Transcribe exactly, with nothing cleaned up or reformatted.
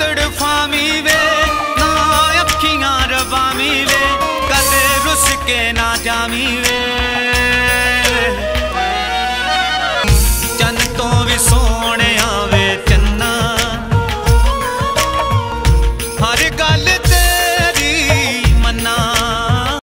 तड़फावी वे ना अखियां रवावी वे कदे रुस के ना जावी वे।